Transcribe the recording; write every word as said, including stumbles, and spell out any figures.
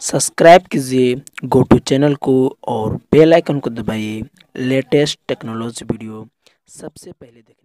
Subscribe कीजिए go to channel को और बेल आइकन को दबाइए लेटेस्ट टेक्नोलॉजी वीडियो सबसे पहले देखें।